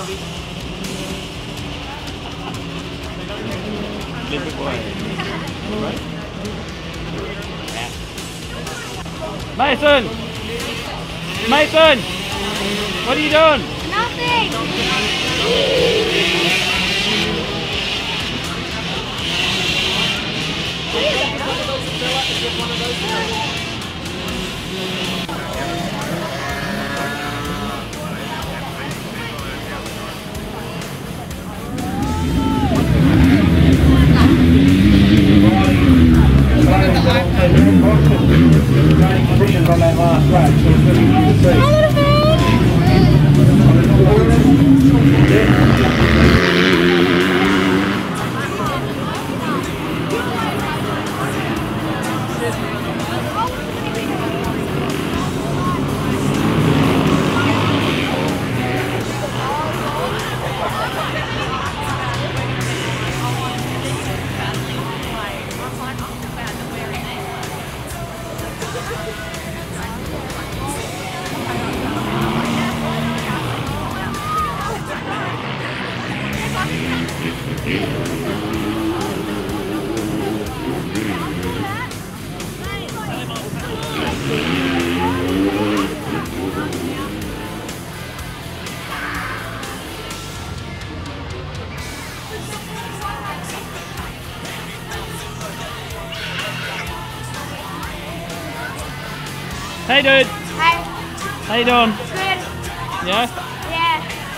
Good boy. Right? Yeah. Mason! Mason! What are you doing? Nothing! Conditions on that last track, so it's going to be Hey dude! Hey. How you doing? Good. Yeah? Yeah.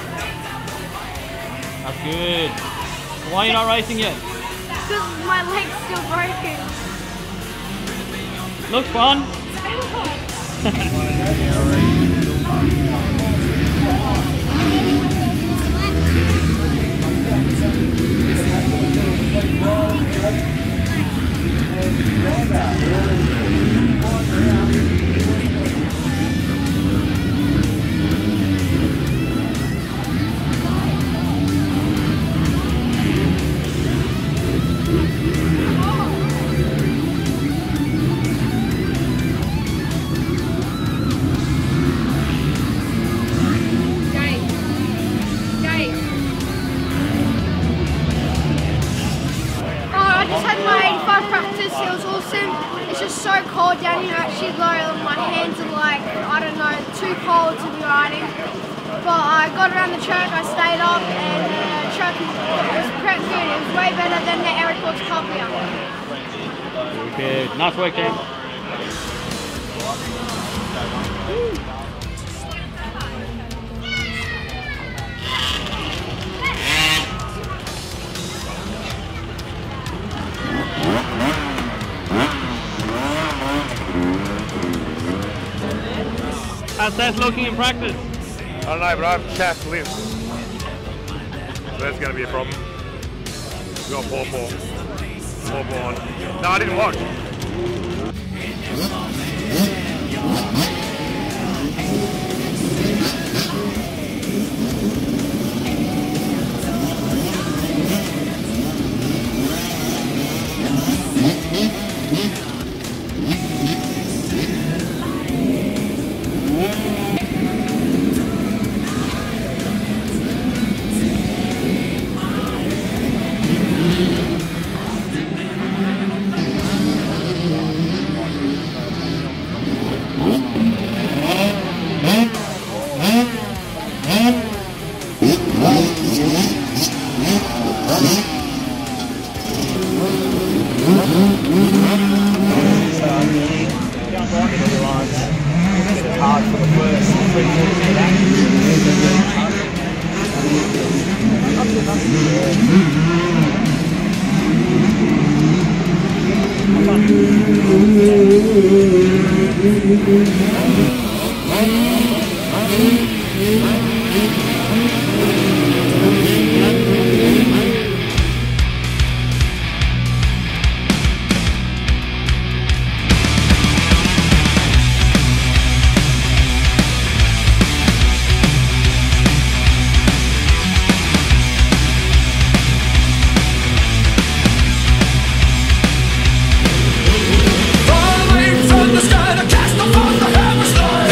That's good. Why are you not racing yet? Because my leg's still broken. Looks fun. It was awesome. It's just so cold down here at Chidlow and my hands are like, I don't know, too cold to be riding. But I got around the track, I stayed up and the track was pretty good. It was way better than the Eric Court's Cup here. Good. Nice work, Cam. How's that looking in practice? I don't know, but I have chapped lips. So that's going to be a problem. We've got paw on. No, I didn't watch. Falling from the sky to cast upon the hammer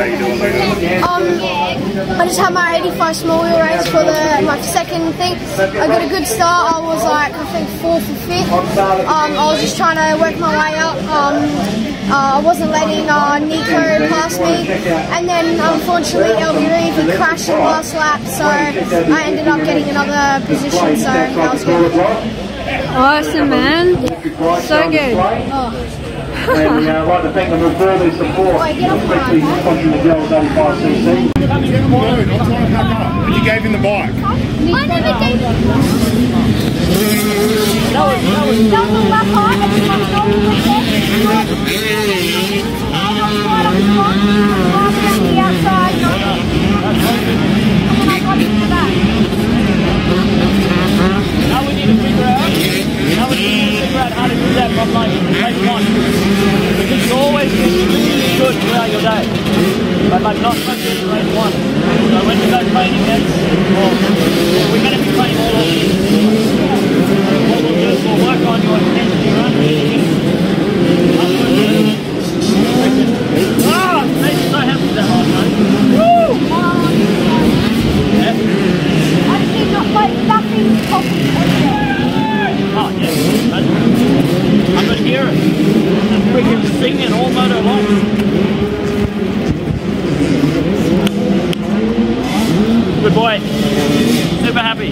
you doing later? I just had my 85 small wheel race for my second thing. I got a good start. I was like, I think 4th or 5th. I was just trying to work my way up. I wasn't letting Nico pass me, and then unfortunately LB Reeve, he crashed in the last lap, so I ended up getting another position, so that was good. Awesome, man. So good. Oh. And I'd like to thank them for all their support, especially sponsoring the girls 85cc. But you gave him the bike. I never gave it. Double back on, and then I'm all the way there. The outside, and then I got into the back. Now we need to figure out how to do that from like race 1. Because you always be really good throughout your day. But like not so good in race 1. So when you go training next, we're going to be training all of these. What we'll do is we'll work on your intensity run. Ah! Made me so happy with that last night. Woo! Yeah. I just need not like nothing popping. Oh, yeah. I could hear it. And freaking singing all motor long. Good boy. Super happy.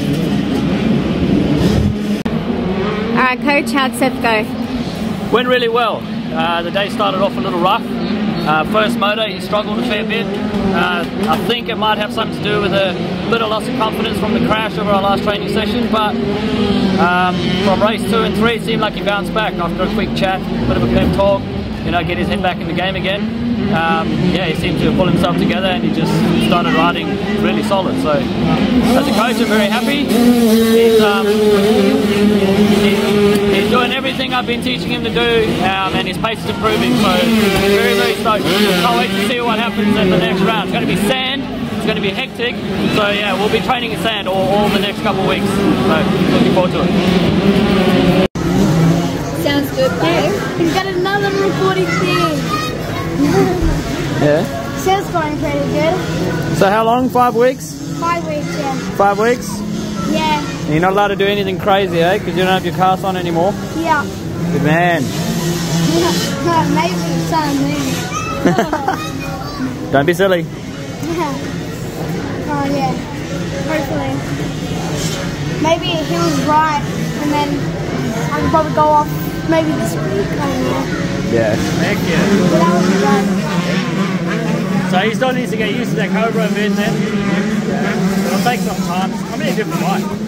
Alright, Coach, how'd Seth go? Went really well. The day started off a little rough. First motor, he struggled a fair bit. I think it might have something to do with a bit of loss of confidence from the crash over our last training session, but from race 2 and 3 it seemed like he bounced back after a quick chat, a bit of a pep talk, you know, get his head back in the game again. Yeah, he seemed to pull himself together and he just started riding really solid. So as a coach I'm very happy. He's doing everything I've been teaching him to do, and his pace is improving, so very, very stoked. Can't wait to see what happens in the next round. It's going to be sand, it's going to be hectic, so yeah, we'll be training in sand all the next couple of weeks, so looking forward to it. Sounds good, babe. He's got another recording thing. Yeah. Sounds going pretty good. So how long? 5 weeks? 5 weeks, yeah. 5 weeks? Yeah. And you're not allowed to do anything crazy, eh? Because you don't have your cast on anymore? Yeah. Good man. Maybe something. Don't be silly. Oh yeah. Hopefully. Maybe it heals right, and then I can probably go off maybe this week. I don't know. Yeah. Heck yeah. But that would be great. So he still needs to get used to that Cobra bit then. Yeah. It'll take some time. How many different bikes?